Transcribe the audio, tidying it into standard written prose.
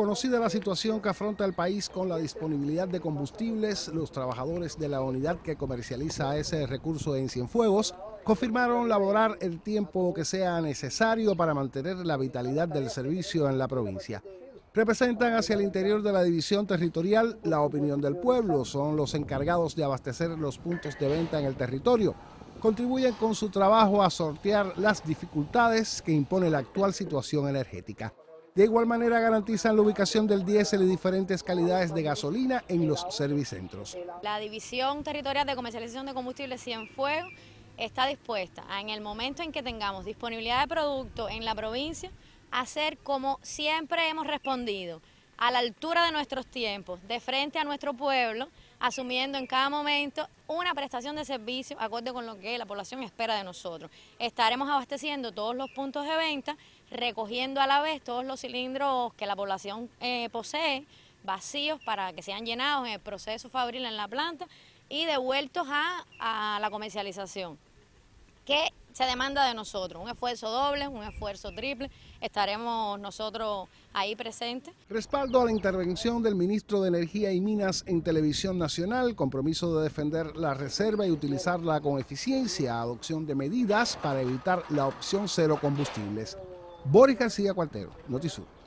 Conocida la situación que afronta el país con la disponibilidad de combustibles, los trabajadores de la unidad que comercializa ese recurso en Cienfuegos confirmaron laborar el tiempo que sea necesario para mantener la vitalidad del servicio en la provincia. Representan hacia el interior de la división territorial la opinión del pueblo, son los encargados de abastecer los puntos de venta en el territorio. Contribuyen con su trabajo a sortear las dificultades que impone la actual situación energética. De igual manera garantizan la ubicación del diésel y diferentes calidades de gasolina en los servicentros. La División Territorial de Comercialización de Combustibles Cienfuegos está dispuesta a, en el momento en que tengamos disponibilidad de producto en la provincia, hacer como siempre hemos respondido, a la altura de nuestros tiempos, de frente a nuestro pueblo, asumiendo en cada momento una prestación de servicio acorde con lo que la población espera de nosotros. Estaremos abasteciendo todos los puntos de venta, recogiendo a la vez todos los cilindros que la población posee, vacíos para que sean llenados en el proceso fabril en la planta y devueltos a la comercialización, que se demanda de nosotros, un esfuerzo doble, un esfuerzo triple, estaremos nosotros ahí presentes. Respaldo a la intervención del ministro de Energía y Minas en Televisión Nacional, compromiso de defender la reserva y utilizarla con eficiencia, adopción de medidas para evitar la opción cero combustibles. Boris García Cuartero, Notisur.